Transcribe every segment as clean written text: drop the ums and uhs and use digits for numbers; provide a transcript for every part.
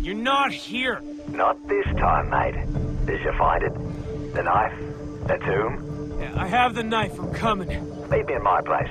You're not here. Not this time, mate. Did you find it? The knife? The tomb? Yeah, I have the knife. I'm coming. Meet me in my place.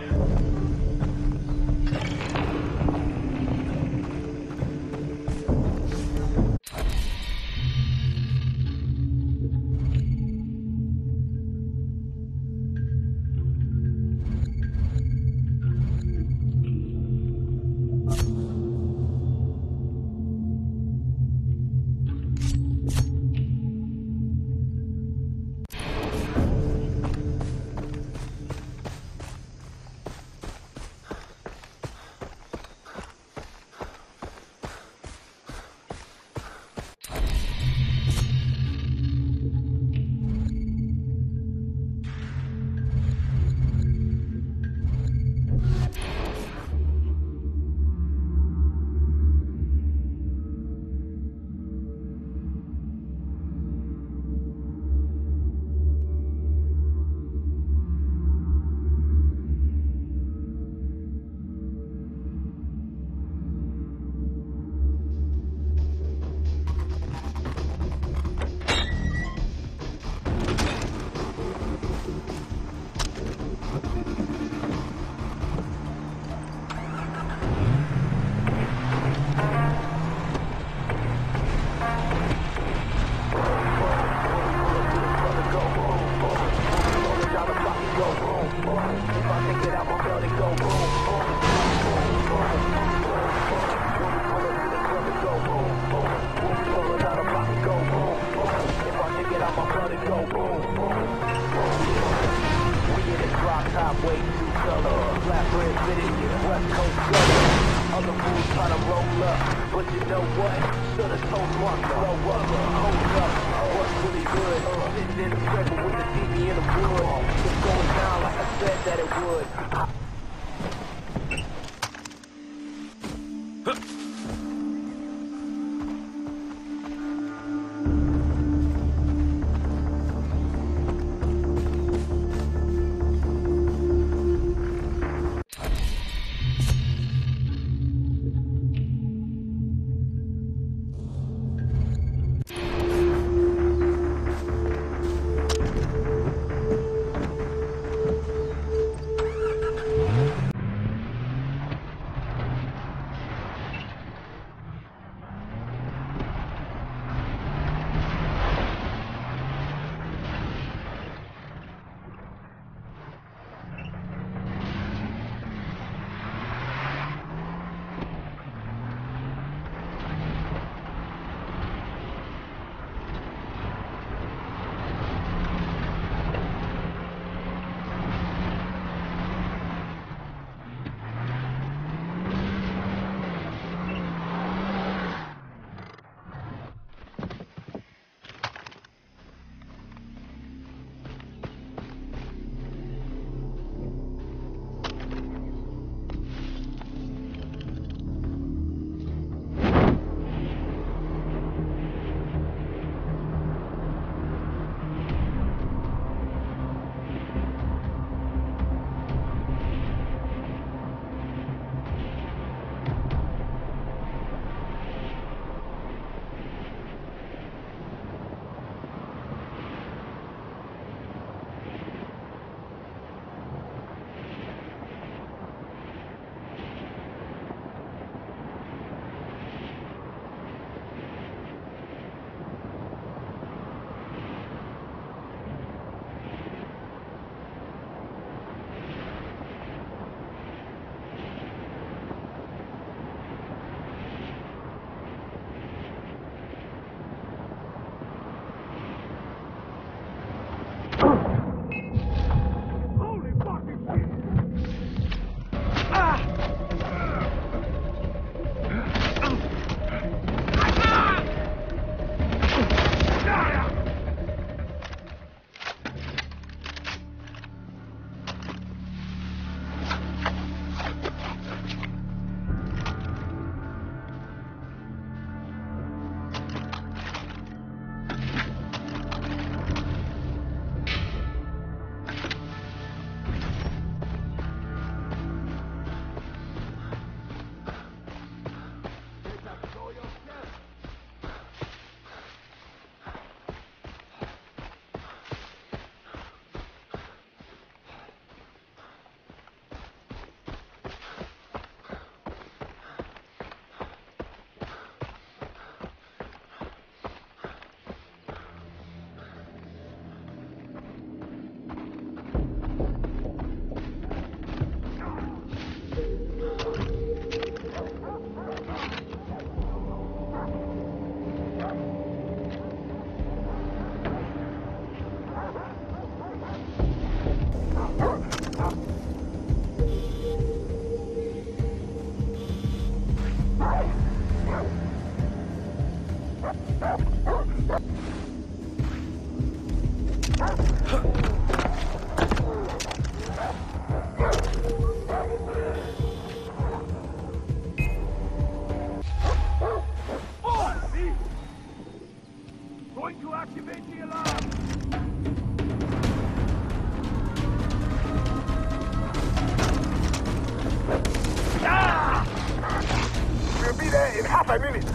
there in half a minute.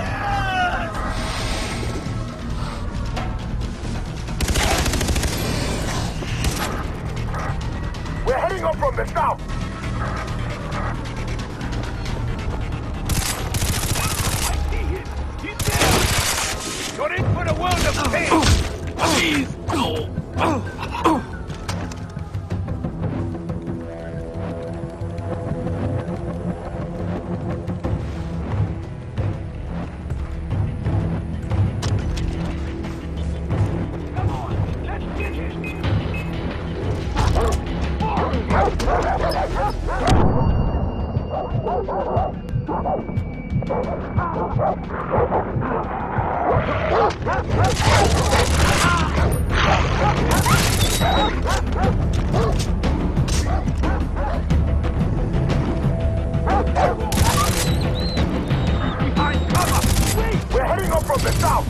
We're heading up from the south. I see him. He's there. You're in for a world of pain. Please. We're heading up from the south.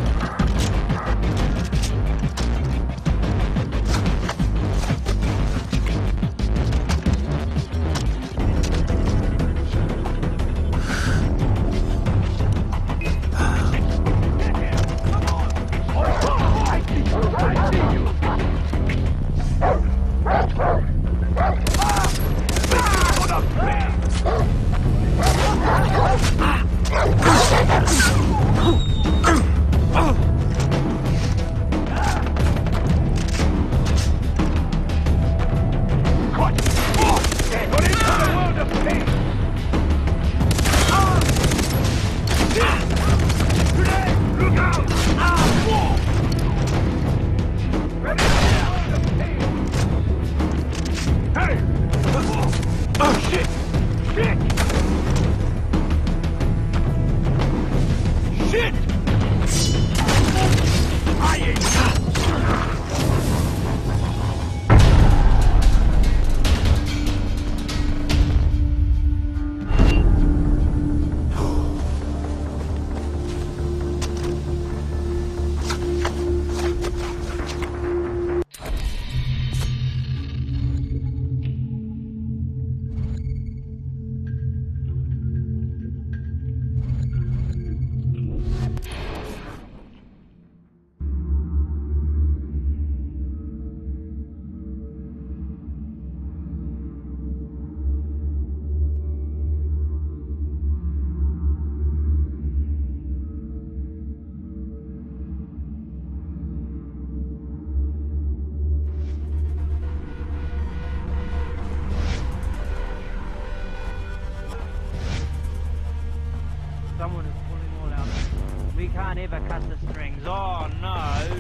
Someone is pulling all out. We can't ever cut the strings. Oh no!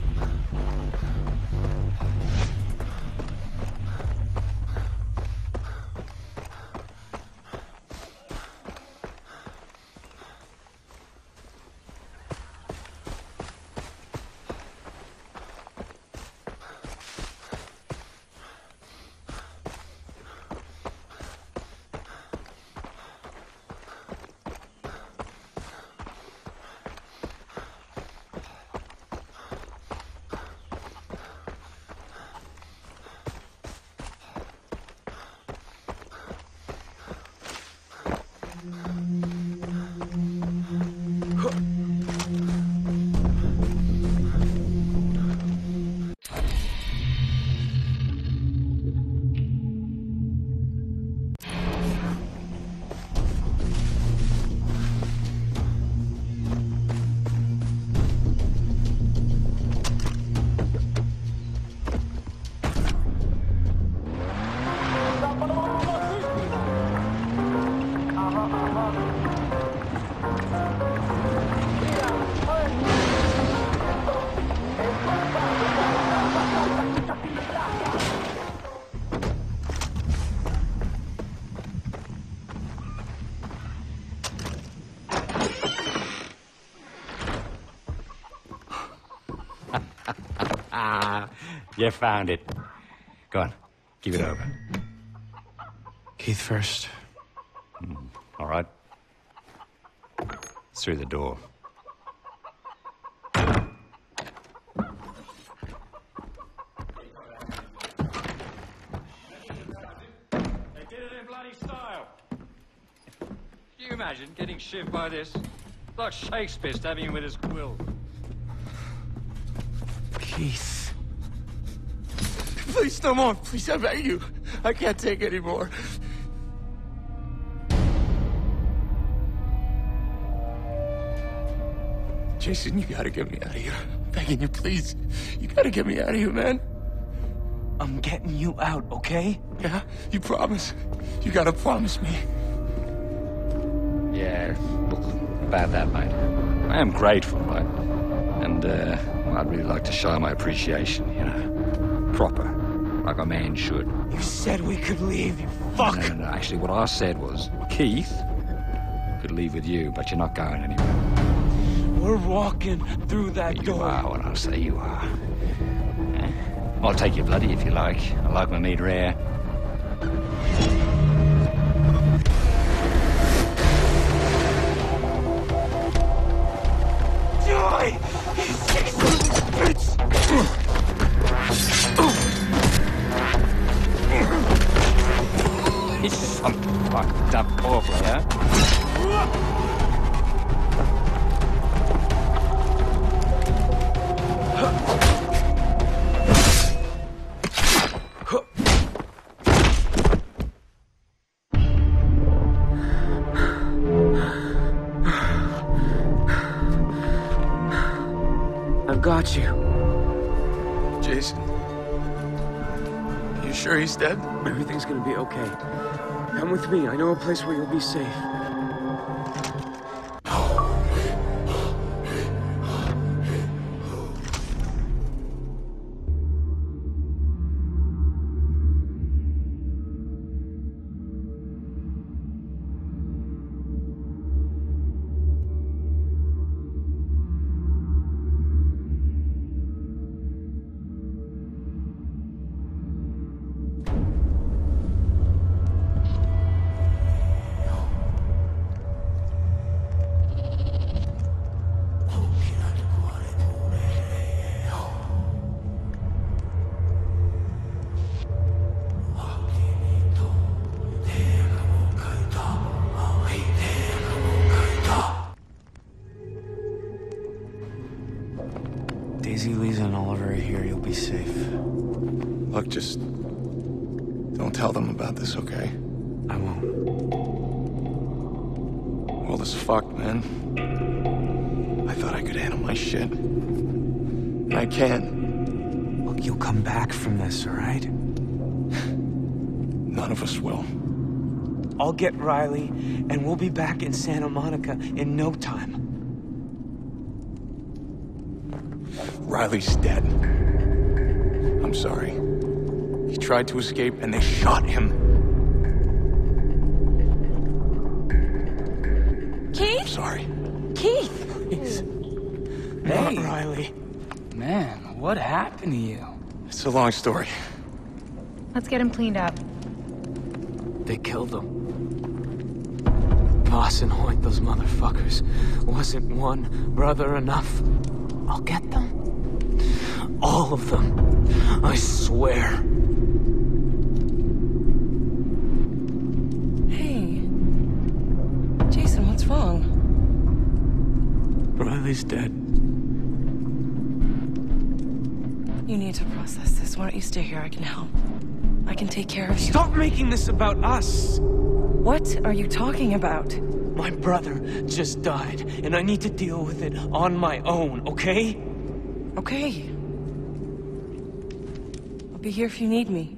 You found it. Go on, give it over. Keith first. All right. It's through the door. They did it in bloody style. Can you imagine getting shivved by this? It's like Shakespeare stabbing him with his quill. Keith. Please, no more. Please, I beg you. I can't take any more. Jason, you gotta get me out of here. I'm begging you, please. You gotta get me out of here, man. I'm getting you out, okay? Yeah? You promise? You gotta promise me. Yeah, look, about that, mate. I am grateful, right? And, I'd really like to show my appreciation, you know. Proper. Like a man should. You said we could leave, you fuck! No. Actually, what I said was, Keith could leave with you, but you're not going anywhere. We're walking through that You door. are what I say you are. I'll take your bloody if you like. I like my meat rare. Die! You sick bitch! He's some fucked up poor player. I've got you. Jason. You sure he's dead? Everything's gonna be okay. Come with me. I know a place where you'll be safe. Daisy, Lisa, and Oliver are here. You'll be safe. Look, just don't tell them about this, okay? I won't. World is fucked, man. I thought I could handle my shit. And I can't. Look, you'll come back from this, all right? None of us will. I'll get Riley, and we'll be back in Santa Monica in no time. Riley's dead. I'm sorry. He tried to escape and they shot him. Keith? I'm sorry. Keith! Please. Hey. Not Riley. Man, what happened to you? It's a long story. Let's get him cleaned up. They killed him. Voss and Hoyt, those motherfuckers. Wasn't one brother enough? I'll get them. All of them. I swear. Hey. Jason, what's wrong? Riley's dead. You need to process this. Why don't you stay here? I can help. I can take care of you. Stop making this about us! What are you talking about? My brother just died, and I need to deal with it on my own, okay? Okay. I'll be here if you need me.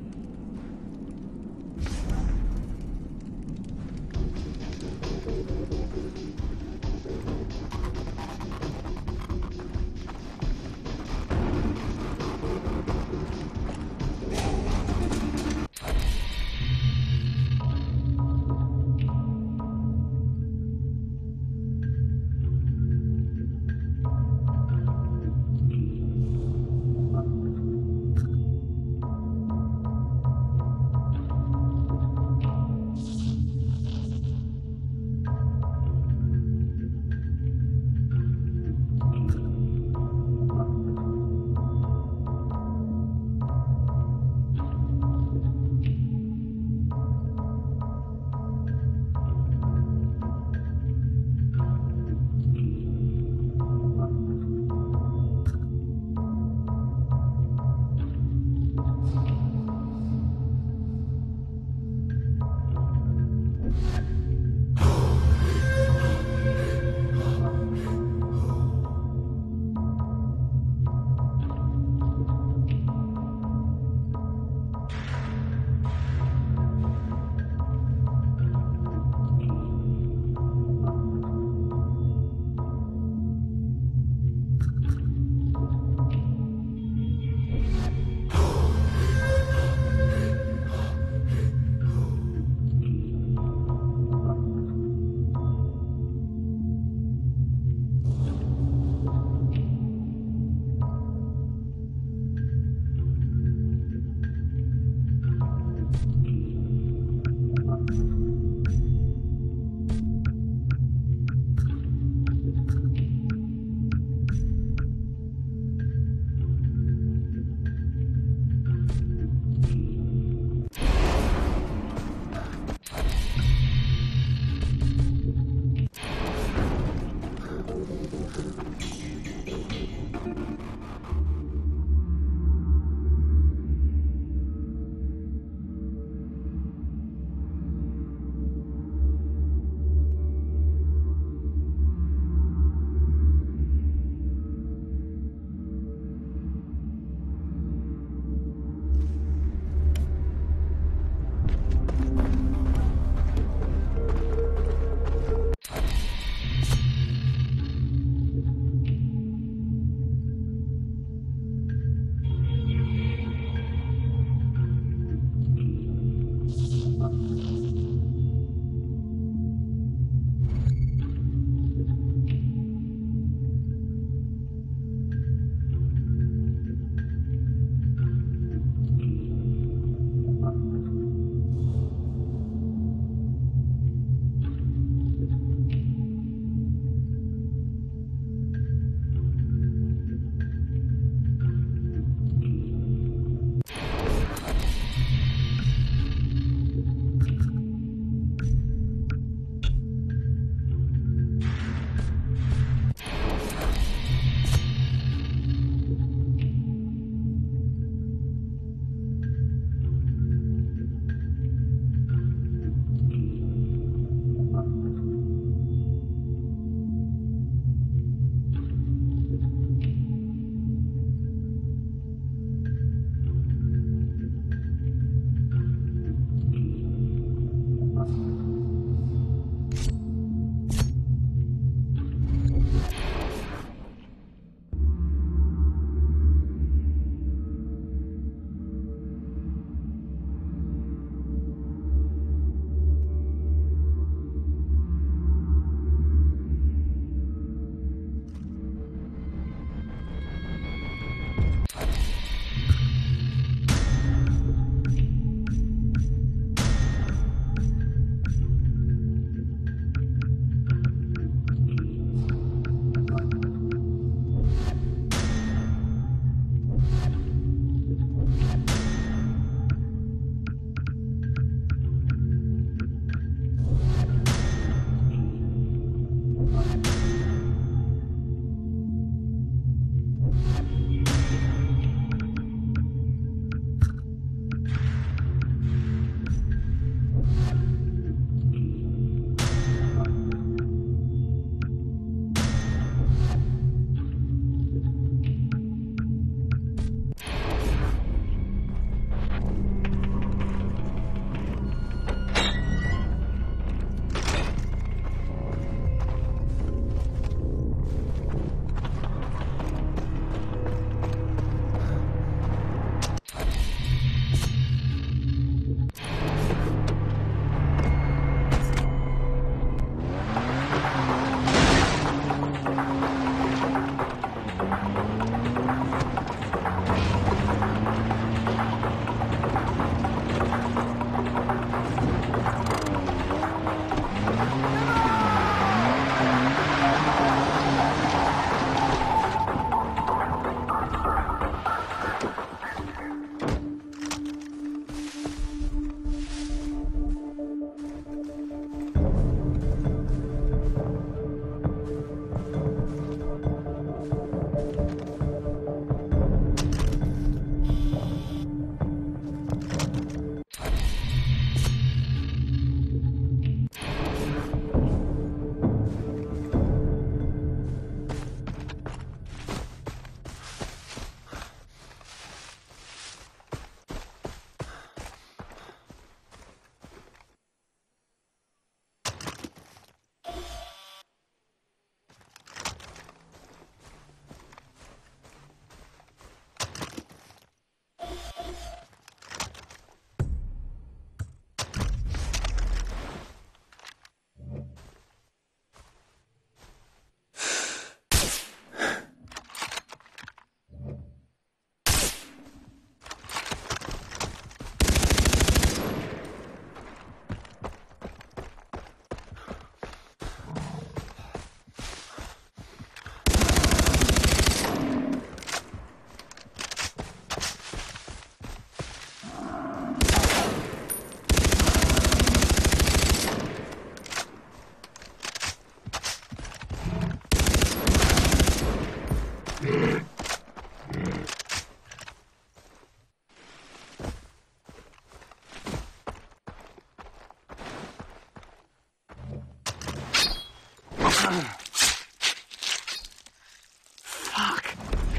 Fuck.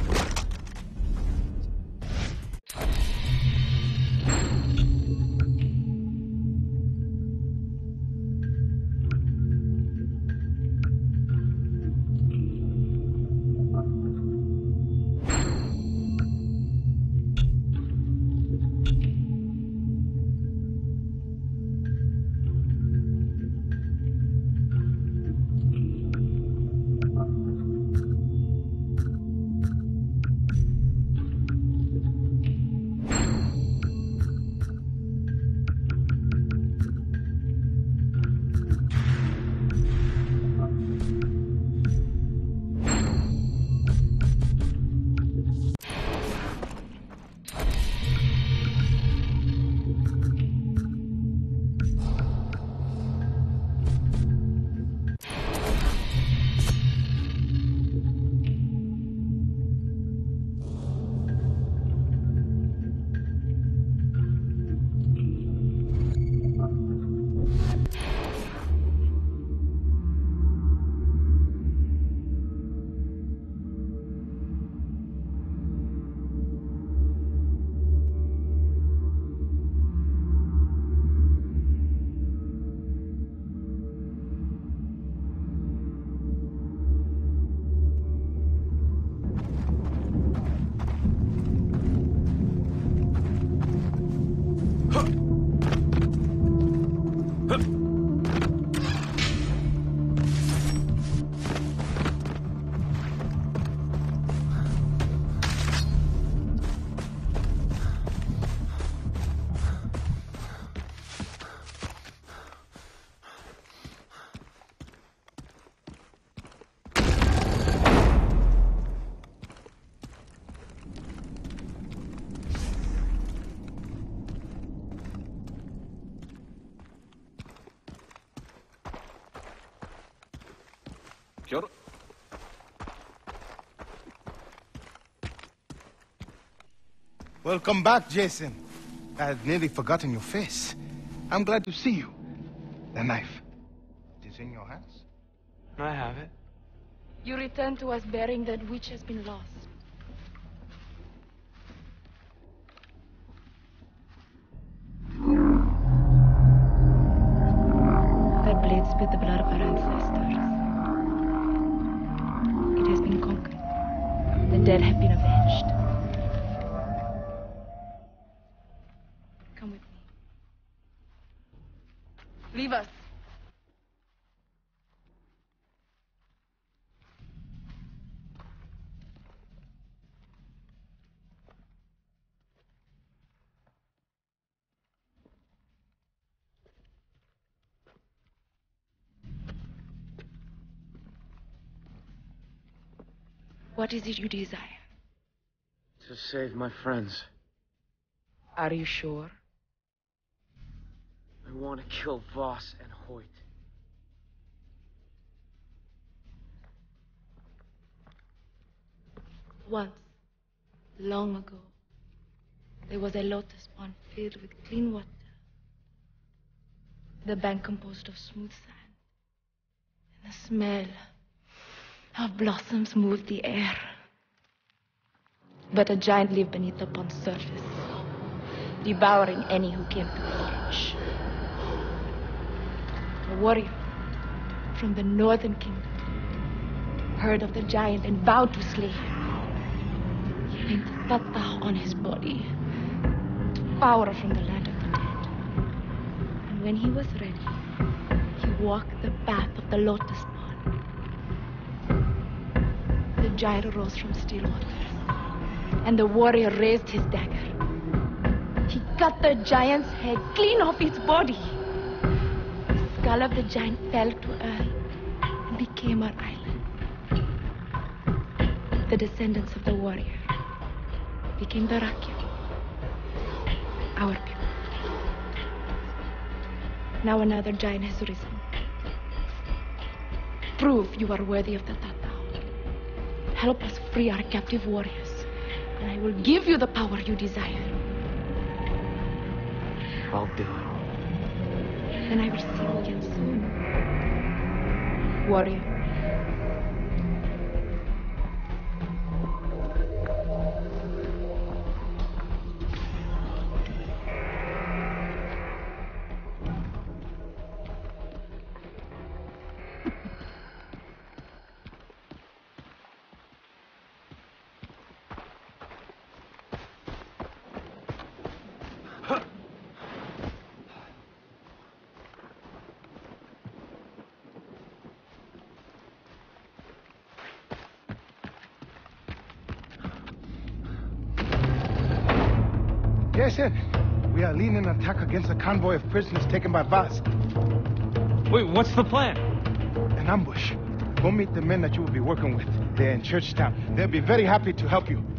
Kia ora. Welcome back, Jason. I had nearly forgotten your face. I'm glad to see you. The knife. It is in your hands? I have it. You return to us bearing that which has been lost. That blade spilled the blood of our ancestors. It has been conquered. The dead have been avenged. Come with me. Leave us. What is it you desire? To save my friends. Are you sure? I want to kill Voss and Hoyt. Once, long ago, there was a lotus pond filled with clean water. The bank composed of smooth sand. And the smell of blossoms moved the air. But a giant lived beneath the pond's surface, devouring any who came to approach. A warrior from the northern kingdom heard of the giant and vowed to slay him. He named Tatah on his body, power from the land of the dead. And when he was ready, he walked the path of the lotus pond. The giant arose from still waters, and the warrior raised his dagger. He cut the giant's head clean off its body. The skull of the giant fell to earth and became our island. The descendants of the warrior became the Rakya, our people. Now another giant has risen. Prove you are worthy of the Tatao. Help us free our captive warriors, and I will give you the power you desire. I'll do it. Then I will see you again soon. Warrior. Jason, we are leading an attack against a convoy of prisoners taken by Vaz. Wait, what's the plan? An ambush. Go meet the men that you will be working with. They're in Churchtown. They'll be very happy to help you.